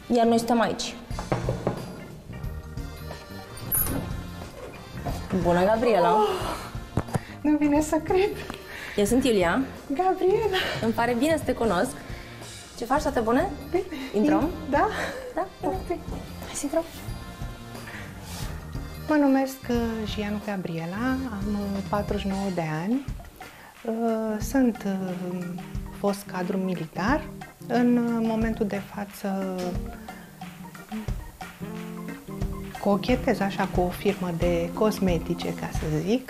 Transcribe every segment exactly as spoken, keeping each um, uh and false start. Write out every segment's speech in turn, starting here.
Iar noi suntem aici. Bună, Gabriela! Oh, nu vine să cred! Eu sunt Iulia. Gabriela! Îmi pare bine să te cunosc. Ce faci, toate bune? Bine. Intrăm? Da? Da? Ok. Hai să intrăm. Mă numesc Gianu Gabriela, am patruzeci și nouă de ani. Sunt fost cadru militar. În momentul de față cochetez așa cu o firmă de cosmetice, ca să zic.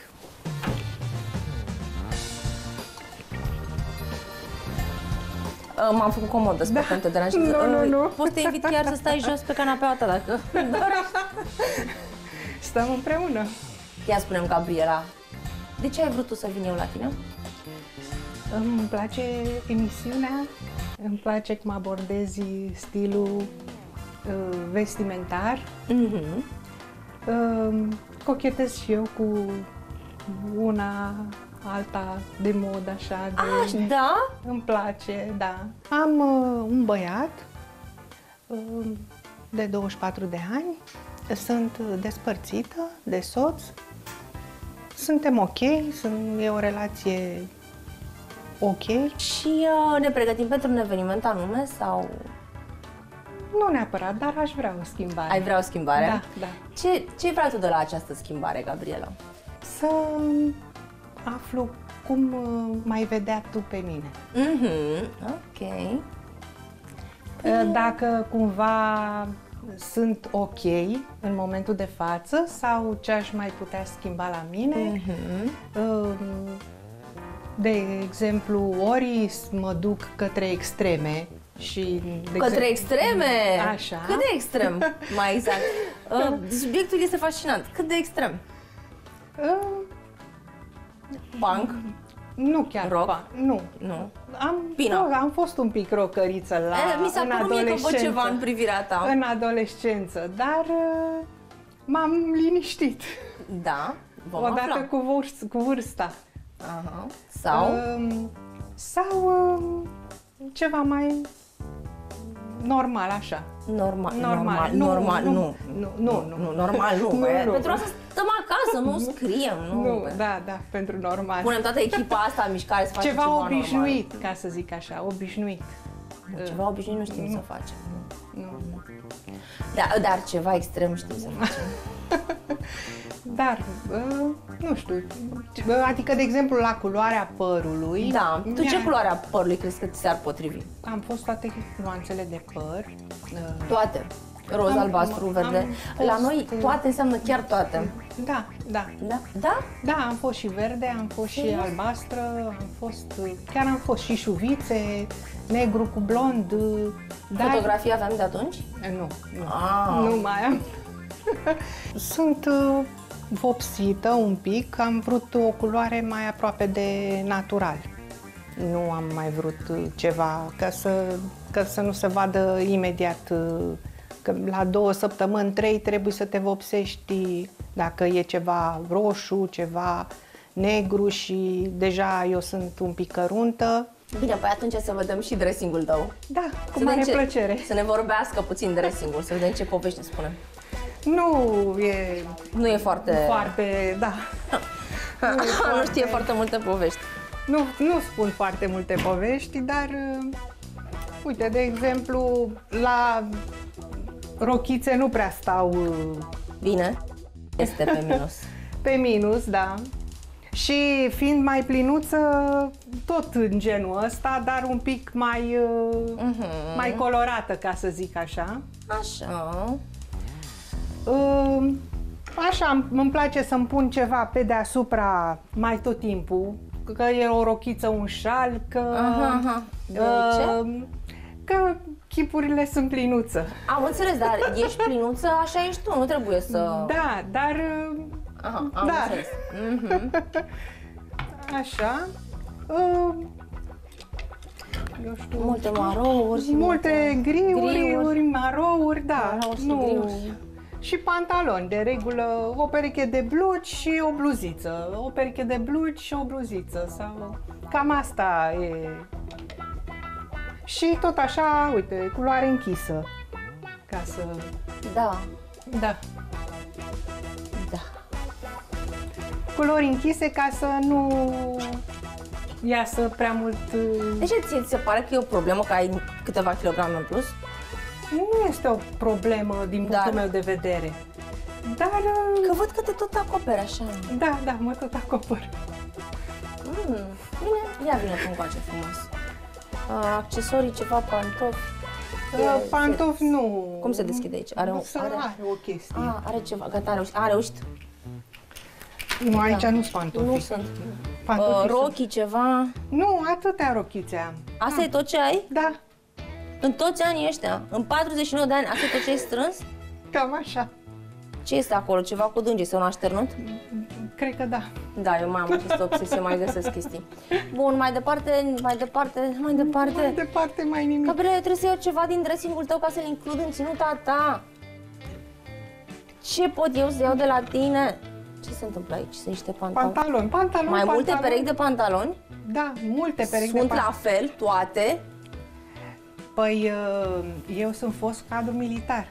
M-am făcut comodă, sper că nu te deranjează. Nu, nu, nu. Poți să te invit chiar să stai jos pe canapeaua ta, dacă dorești. Stăm împreună. Ia spune-mi, Gabriela, de ce ai vrut tu să vin eu la tine? Îmi place emisiunea, îmi place cum abordezi stilul uh, vestimentar. Mm-hmm. Uh, cochetez și eu cu una, alta de mod, așa. De... Aș, da? Îmi place, da. Am uh, un băiat uh, de douăzeci și patru de ani, sunt despărțită de soț, suntem ok, sunt, e o relație ok. Și uh, ne pregătim pentru un eveniment anume sau... Nu neapărat, dar aș vrea o schimbare. Ai vrea o schimbare? Da, da. Ce, ce vrei tu de la această schimbare, Gabriela? Să aflu cum uh, mai vedea tu pe mine. Mhm, ok. Dacă cumva sunt ok în momentul de față sau ce aș mai putea schimba la mine. Mm-hmm. De exemplu, ori mă duc către extreme și... De către exemplu, extreme? Așa. Cât de extrem, mai exact? Subiectul este fascinant. Cât de extrem? Banc? Nu chiar. Rock? Pa, nu. Nu. Am, Pino. am fost un pic rocăriță la e, mi s-a părut mie că văd ceva în privirea ta. În adolescență, dar m-am liniștit. Da, vom Odată afla. cu, vârst, cu vârsta. Aha. Sau? Um, sau um, ceva mai normal, așa. Normal, Normal, normal, nu, normal, nu. nu, nu, nu, nu. nu normal, nu. Nu, nu. Pentru asta stăm acasă, nu scriem, nu. Nu, da, da, pentru normal. Punem toată echipa asta în mișcare să facem ceva, ceva obișnuit, normal. ca să zic așa, obișnuit. Ceva obișnuit nu știm nu. să facem. Nu. Da, dar ceva extrem știm să facem. Dar, uh, nu știu, adică, de exemplu, la culoarea părului... Da, tu ce culoare a părului crezi că ți s-ar potrivi? Am fost toate nuanțele de păr. Uh, toate. Roz, am, albastru, verde. fost, La noi toate înseamnă chiar toate. Da, da. Da? Da? Da, am fost și verde, am fost și albastră, am fost, chiar am fost și șuvițe, negru cu blond. Dar... Fotografii aveam de atunci? Nu, nu, Ah. nu mai am. Sunt uh, vopsită un pic, am vrut o culoare mai aproape de natural. Nu am mai vrut uh, ceva ca să, ca să nu se vadă imediat uh, că la două săptămâni, trei trebuie să te vopsești dacă e ceva roșu, ceva negru și deja eu sunt un pic căruntă. Bine, păi atunci să vedem și dressing-ul tău. Da, cu Să mare vedem ce- plăcere. Să ne vorbească puțin dressing-ul, să vedem ce povești ne spune. Nu e Nu e foarte... foarte, da. Nu, e foarte- nu știe foarte multe povești. Nu, nu spun foarte multe povești, dar uh, uite, de exemplu, la rochițe nu prea stau uh, Bine, este pe minus. pe minus, da. Și fiind mai plinuță, tot în genul ăsta, dar un pic mai, uh, Mhm. mai colorată, ca să zic așa. Așa. Uh, Așa, îmi place să-mi pun ceva pe deasupra mai tot timpul, că e o rochiță, un șal, că... Aha, aha. De ce? uh, Că chipurile sunt plinuță. Am înțeles, dar ești plinuță, așa ești tu, nu trebuie să... Da, dar... uh, Aha, am da. înțeles. Mhm. Așa. Uh, Eu știu... Multe marouri și Multe griuri, griuri. marouri, da. Marouri și nu. griuri. Și pantaloni, de regulă, o pereche de blugi și o bluziță. O pereche de blugi și o bluziță. Sau... Cam asta e. Și tot așa, uite, culoare închisă. ca să... Da, Da. da. Culori închise ca să nu iasă prea mult... De ce ție ți se pare că e o problemă că ai câteva kilograme în plus? Nu este o problemă din punctul Dar- meu de vedere. Dar... Că văd că te tot acoperi așa. Da, da, mă tot acopăr. Mm, bine, ia vină cu încoace frumos. Uh, accesorii, ceva, pantofi. Uh, E- Pantofi nu... Cum se deschide aici? Are, un, Să are, are o chestie. a, are ceva, gata, a reușit. A reușit. Nu, aici Da. nu sunt pantofi. Nu sunt. Pantofi Uh, sunt- rochii, ceva. Nu, atâtea rochițe am. Asta e tot ce ai? Da, În toți anii ăștia? În patruzeci și nouă de ani, asta e tot ce ai strâns? cam așa. Ce este acolo? Ceva cu dânge sau un așternut? Cred că da. Da, eu mai am această obsesie, mai găsesc chestii. Bun, mai departe, mai departe, mai Mai departe. departe mai nimic. Gabriele, trebuie să iau ceva din dressing-ul tău ca să-l includ în ținuta ta. Ce pot eu să iau de la tine? Ce se întâmplă aici? Sunt niște pantaloni. Pantaloni, pantaloni, Mai multe pantaloni. perechi de pantaloni? Da, multe perechi Sunt de pantaloni. la fel, toate. Păi, uh, eu sunt fost cadru militar.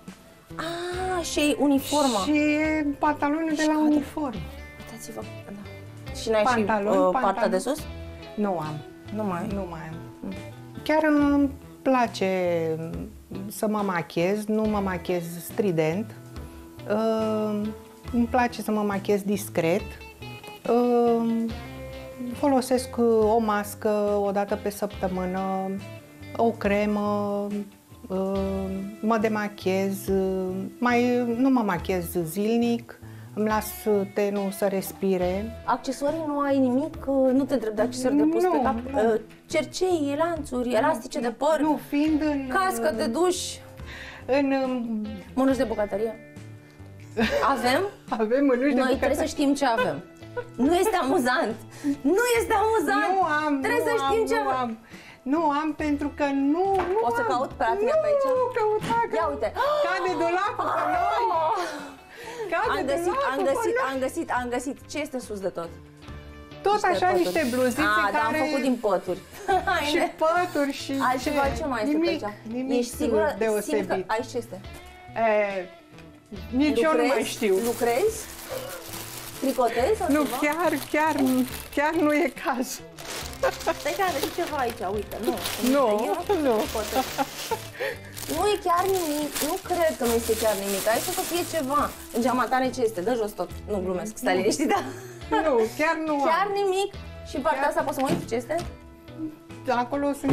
Ah, și uniforma. Și e pantalonul de la cadru. uniform. Uitați-vă, da. Și n-ai și Pantaloni, uh, pantaloni. partea de sus? Nu am, Nu mai ai. nu mai am. Chiar îmi place să mă machez, nu mă machez strident. Uh, îmi place să mă machez discret. Uh, folosesc o mască o dată pe săptămână, o cremă, uh, mă demachez, uh, mai, nu mă machez zilnic, îmi las tenul să respire. Accesorii nu ai nimic? Uh, Nu te întreb de accesorii de pus Nu, pe cap? nu. Uh, Cercei, lanțuri, elastice de păr, Nu, fiind în... cască de duș, În, um, mânuși de bucătărie. Avem? avem mânuși de Noi trebuie bucătărie. să știm ce avem. Nu este amuzant! Nu este amuzant! Nu am, Trebuie nu să știm am, ce nu avem. am. Nu am pentru că nu, nu O să am. caut pe la tine nu, pe aici? Nu, căuta, că Ia uite! cade dulapul pe noi. Cade Am găsit, am dulapul pe găsit, noi. am găsit, am găsit. Ce este sus de tot? Tot așa pături. niște bluzițe A, care... dar am făcut din pături. Și pături și Altceva, ce mai este pe nimic, aici? nimic Ești sigură? Simt deosebit. că aici ce este? E, nici eu nu Lucrezi? mai știu. Lucrezi? Tricotezi sau Nu, ceva? chiar, chiar, chiar nu e caz. Stai că am găsit ceva aici, uite, nu. Nu, Eu nu. tricotez. Nu e chiar nimic, nu cred că nu este chiar nimic. Aici o să fie ceva. În geama tare ce este? Dă jos tot. Nu glumesc, stai liniștit, da? Nu, chiar nu Chiar am. nimic? Și partea asta poți să mă uit ce este? Acolo sunt...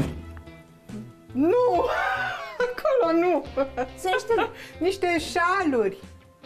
Nu! Acolo nu! Sunt niște... Niște șaluri.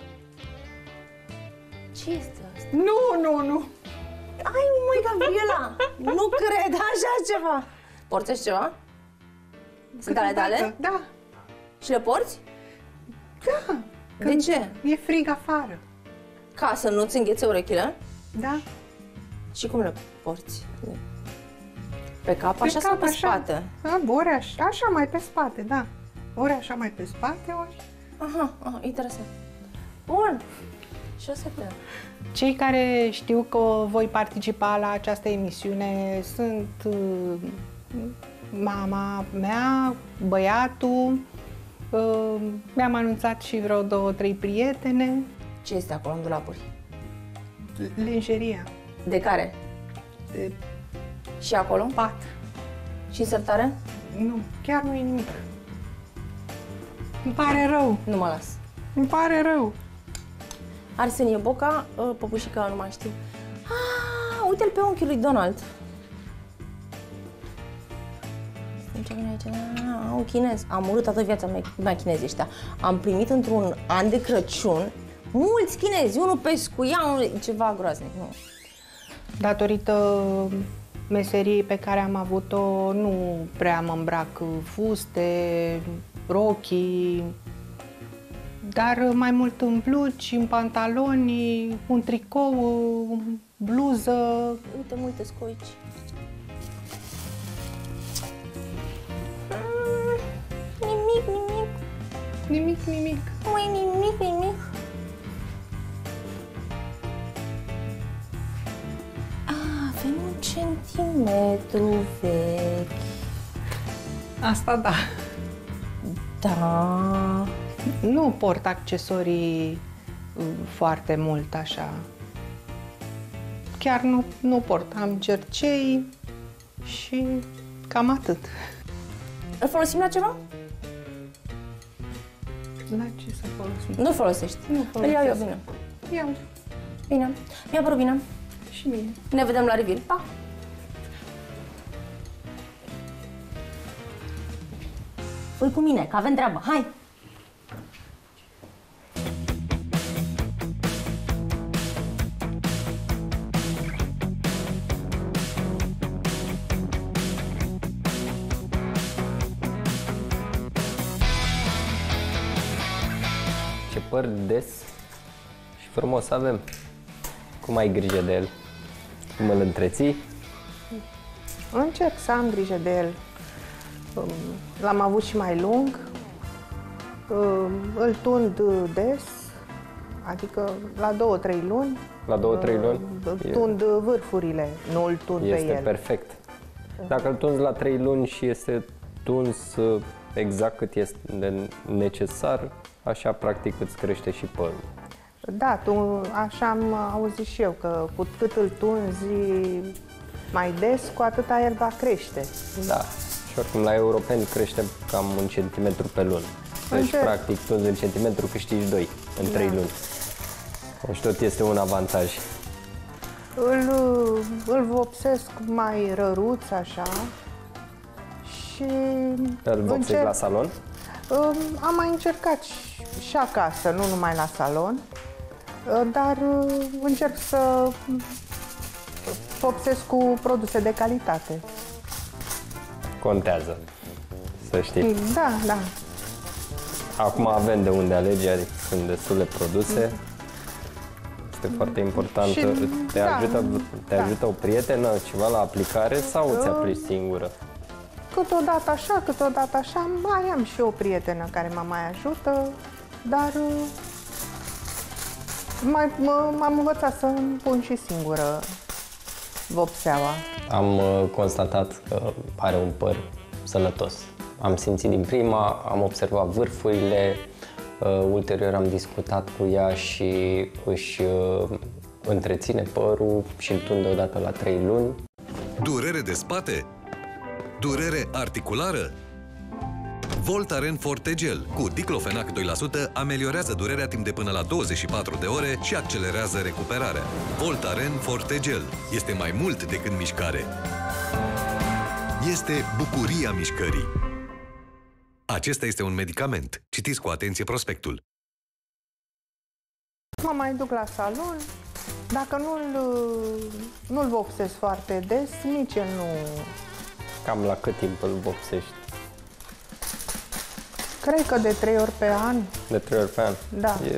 Ce este asta? Nu, nu, nu. Ai, măi, Gabriela! Nu cred așa ceva! Porțești ceva? Sunt ale tale? Da, Și le porți? da. De Când ce? E frig afară. Ca să nu-ți înghețe urechile? Da? Și cum le porți? Pe cap, Pe așa sau cap, pe așa. spate? Da, ori așa, așa mai pe spate, da. Ori așa mai pe spate, ori... Aha, aha, interesant. Bun. Și o să vedem. Cei care știu că voi participa la această emisiune sunt uh, mama mea, băiatul, uh, mi-am anunțat și vreo două, trei prietene, Ce este acolo în dulapuri? lingeria, De care? de Și acolo? pat. Și insertare? Nu, chiar nu e nimic. Îmi pare rău, Nu mă las. îmi pare rău. Arsenie Boca, uh, păpușica, nu mai știu. Ah, uite-l pe unchiul lui Donald. Știm ce vine aici? Ah, un chinez. Am urât toată viața mea, mea chinezii ăștia. Am primit într-un an de Crăciun mulți chinezi, unul pescuia, unul ceva groaznic. Nu. Datorită meseriei pe care am avut-o, nu prea mă îmbrac fuste, rochii, dar mai mult în blugi, în pantaloni, un tricou, bluză. Uite, multe scoici. Nimic, nimic. Nimic, nimic. Nu e nimic, nimic. Ah, avem un centimetru vechi. Asta da. Da. Nu port accesorii uh, foarte mult așa. Chiar nu, nu port. Am cercei și cam atât. Îl folosim la ceva? La ce să folosim? Nu folosești. Nu Îl iau eu, folosesc. bine. Iau. Bine. Mi-a părut bine. Și mie. Ne vedem la reveal. Pa! Fui cu mine, că avem treabă. Hai! Ce păr des și frumos avem. Cum ai grijă de el? Cum îl întreții? Încerc să am grijă de el. Um, L-am avut și mai lung. Um, Îl tund des, adică la două, trei luni. La două, trei luni? Uh, Tund vârfurile, nu îl tund pe Este el. perfect. Dacă îl tunzi la trei luni și este tuns uh, exact cât este de necesar, așa practic îți crește și părul. Da, tu, așa am auzit și eu, că cu cât îl tunzi mai des, cu atâta el va crește. Da. Și oricum la europeni crește cam un centimetru pe lună. Deci Încerc. practic tunzi un centimetru, câștigi doi în trei Da. luni. Deci tot este un avantaj. Îl, îl vopsesc mai răruț, așa, și Îl vopsești încerc- la salon? Um, Am mai încercat și, și acasă, nu numai la salon, uh, dar uh, încerc să vopsesc cu produse de calitate. Contează, să știi. Da, da. Acum avem de unde alege, adică sunt destule produse. Este foarte important. Și- te da, ajută, te da. ajută o prietenă, ceva la aplicare sau îți Eu- aplici singură? Câteodată așa, câteodată așa, mai am și o prietenă care mă mai ajută, dar uh, mai, mă- m-am învățat să îmi pun și singură vopseaua. Am uh, constatat că are un păr sănătos. Am simțit din prima, am observat vârfurile, uh, ulterior am discutat cu ea și își uh, întreține părul și îl tunde odată la trei luni. Durere de spate? Durere articulară? Voltaren Forte Gel cu diclofenac doi la sută ameliorează durerea timp de până la douăzeci și patru de ore și accelerează recuperarea. Voltaren Forte Gel este mai mult decât mișcare. Este bucuria mișcării. Acesta este un medicament. Citiți cu atenție prospectul. Mă mai duc la salon. Dacă nu-l, nu-l vopsesc foarte des, nici el nu... Cam la cât timp îl vopsești? Cred că de trei ori pe an. De trei ori pe an? Da. E,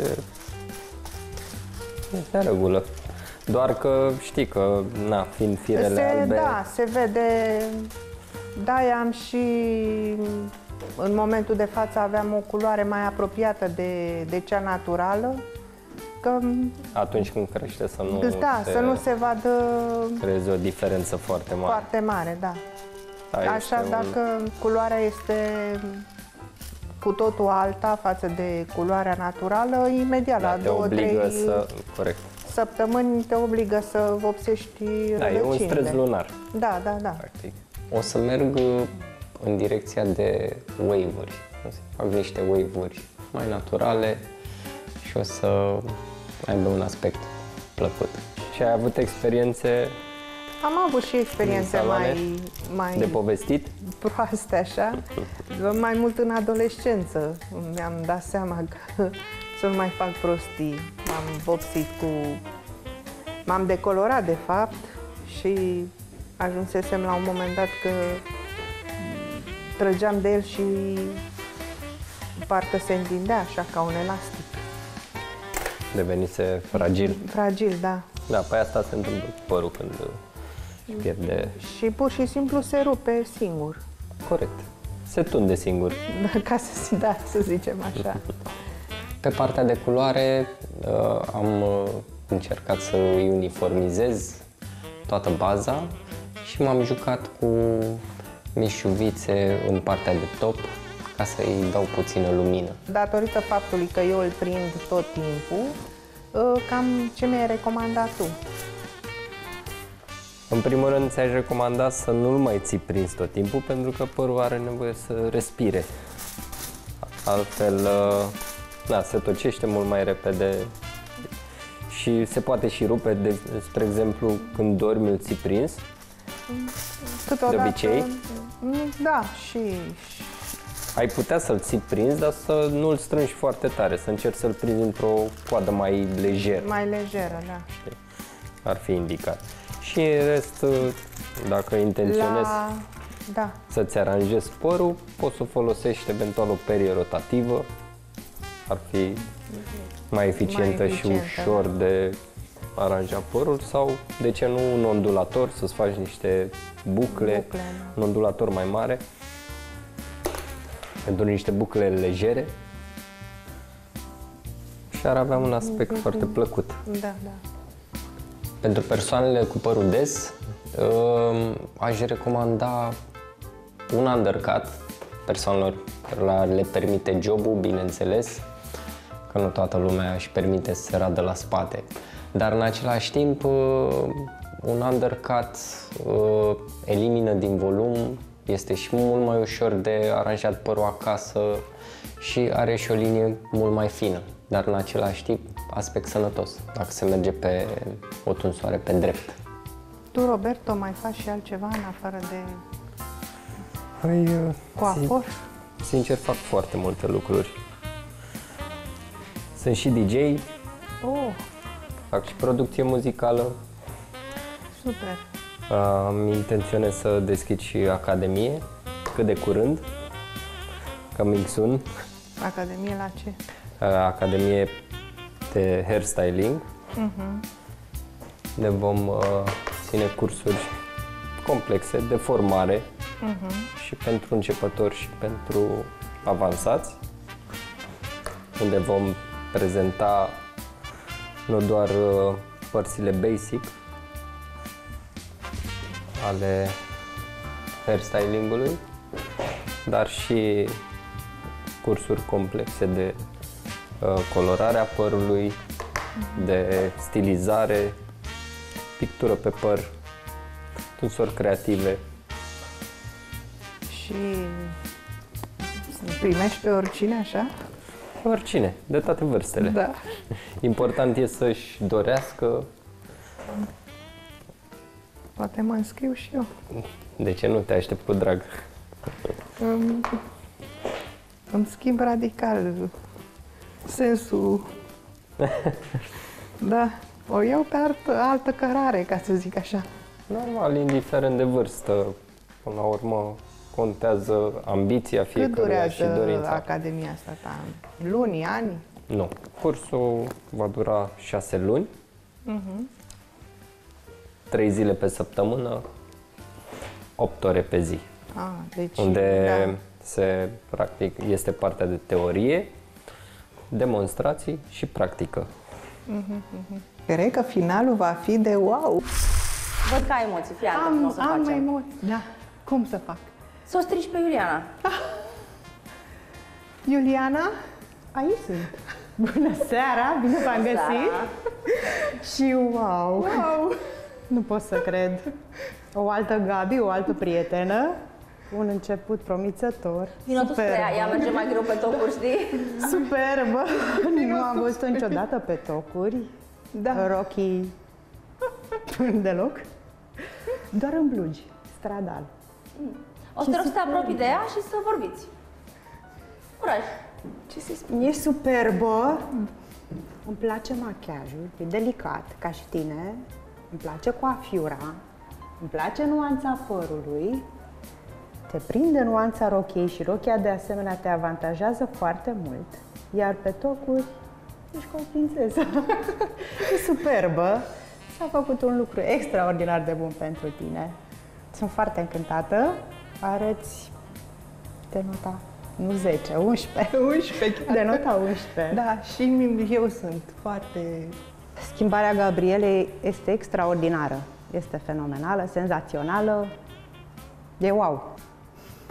e de regulă. Doar că știi că, na, fiind firele Se, albe... da, se vede. Da, am și în momentul de față aveam o culoare mai apropiată de, de cea naturală, că Atunci când crește să nu da, se să nu se vadă creeze o diferență foarte mare. foarte mare, da. Da, Așa, este un- dacă culoarea este cu totul alta față de culoarea naturală, imediat da, la te două, obligă trei să... Corect. săptămâni te obligă să vopsești Da, e un rădăcinile. stres lunar, Da, da, da. practic. O să merg în direcția de wave-uri. O să fac niște wave-uri mai naturale și o să aibă un aspect plăcut. Și ai avut experiențe Am avut și experiențe În saloane mai, mai de povestit? proaste, așa, mai mult în adolescență. Mi-am dat seama că să nu mai fac prostii. M-am vopsit cu... M-am decolorat, de fapt, și ajunsesem la un moment dat că trăgeam de el și parcă se întindea așa ca un elastic. Devenise fragil. Fragil, da. Da, pe asta se întâmplă cu părul când își pierde... Și pur și simplu se rupe singur. Corect. Se tunde singur. Ca să, da, să zicem așa. Pe partea de culoare uh, am uh, încercat să îi uniformizez toată baza și m-am jucat cu mișuvițe în partea de top ca să-i dau puțină lumină. Datorită faptului că eu îl prind tot timpul, cam ce mi-ai recomandat tu? În primul rând, ți-aș recomanda să nu-l mai ții prins tot timpul, pentru că părul are nevoie să respire. Altfel, da, se tocește mult mai repede și se poate și rupe, de, spre exemplu, când dormi îl ții prins, Câteodată, de obicei. Da, și... Ai putea să-l ții prins, dar să nu-l strângi foarte tare, să încerci să-l prinzi într-o coadă mai lejeră. Mai lejeră, da. Ar fi indicat. Și în rest, dacă intenționezi La... Da. să-ți aranjezi părul, poți să folosești eventual o perie rotativă. Ar fi mai eficientă, mai și eficientă, ușor de aranjat părul, sau, de ce nu, un ondulator, să-ți faci niște bucle, Bucle, da. un ondulator mai mare, pentru niște bucle legere și ar avea un aspect foarte plăcut. Da, da. Pentru persoanele cu părul des, aș recomanda un undercut persoanelor care le permite jobul, bineînțeles, că nu toată lumea își permite să se radă la spate. Dar în același timp, un undercut elimină din volum, este și mult mai ușor de aranjat părul acasă și are și o linie mult mai fină, dar în același timp aspect sănătos, dacă se merge pe o tunsoare pe drept. Tu, Roberto, mai faci și altceva în afară de Păi, coafor? Sincer, fac foarte multe lucruri. Sunt și D J, Oh, fac și producție muzicală. super! Am intenționez să deschid și academie, cât de curând, coming soon. Academie la ce? Academie de hairstyling. Uh-huh. Ne vom uh, ține cursuri complexe de formare uh-huh. și pentru începători și pentru avansați, unde vom prezenta nu doar uh, părțile basic ale hairstylingului, dar și cursuri complexe de uh, colorare a părului, de stilizare, pictură pe păr, tunsori creative. Și primești pe oricine așa? Oricine, de toate vârstele. Da. Important e să-și dorească. Poate mă înscriu și eu. De ce nu? Te aștept cu drag. Îmi, îmi schimb radical sensul. Da, o iau pe altă, altă cărare, ca să zic așa. Normal, indiferent de vârstă. Până la urmă, contează ambiția fiecăruia și Cât dorința. durează Academia asta ta? Luni, ani? Nu. Cursul va dura șase luni. Uh-huh. Trei zile pe săptămână, opt ore pe zi. Ah, deci, Unde da. se practic este partea de teorie, demonstrații și practică. Cred că finalul va fi de wow! Văd că ai emoții, fii atent cum o Am, să am facem. emoții, da. Cum să fac? Să o strici pe Iuliana. Iuliana, aici sunt. Bună seara, bine v-am găsit. Seara. Și wow, wow, nu pot să cred. O altă Gabi, o altă prietenă, un început promițător. Vino tu spre ea, ea merge mai greu pe tocuri, știi? Superbă! Nu am văzut-o niciodată pe tocuri. Da. Rocky deloc. Doar în blugi, stradal. O să te rog să te apropii de ea și să vorbiți. Curaj! Ce să spun? E superbă. Îmi place machiajul, e delicat, ca și tine. Îmi place coafiura. Îmi place nuanța părului. Te prinde nuanța rochiei și rochia de asemenea te avantajează foarte mult. Iar pe tocuri ești ca o prințesă. E superbă. S-a făcut un lucru extraordinar de bun pentru tine. Sunt foarte încântată. Arăți de nota, nu zece, unsprezece. unsprezece, de nota unsprezece. Da, și eu sunt foarte... Schimbarea Gabrielei este extraordinară. Este fenomenală, senzațională. E wow.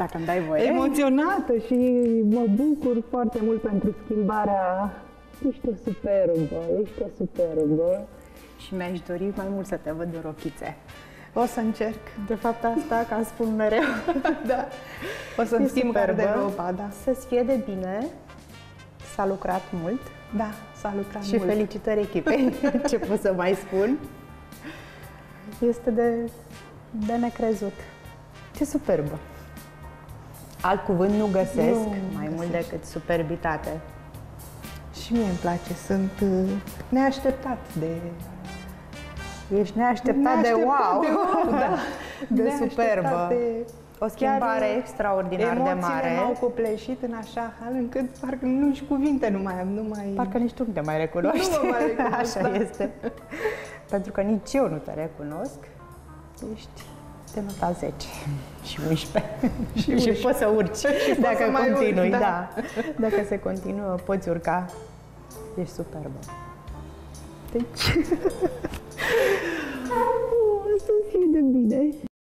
dacă îmi dai voie. Emoționată și mă bucur foarte mult pentru schimbarea. Ești o superbă, ești o superbă. Și mi-aș dori mai mult să te văd în rochițe. O să încerc. De fapt asta, ca spun mereu. Da. O să-mi E schimb superbă. garderoba, da. Să-ți fie de bine. S-a lucrat mult. Da, s-a lucrat Și mult. felicitări echipei, ce pot să mai spun. Este de, de necrezut. Ce superbă! Alt cuvânt nu găsesc, Nu mai mult găsești. decât superbitate. Și mie îmi place, sunt uh, neașteptat de... Ești neașteptat, de wow! de wow, da. De Neașteptat superbă. de- O schimbare Chiar, extraordinar de emoțiile mare. m-au copleșit în așa hal încât parcă nu-și cuvinte nu mai am, nu mai... Parcă nici tu nu te mai recunoști. Nu mă mai recunosc, Așa da. este. Pentru că nici eu nu te recunosc. Ești de nota zece și unsprezece. Și, și unsprezece. poți să urci Și dacă poți să mai continui. urci, da. da. Dacă se continuă, poți urca. Ești superbă. Deci,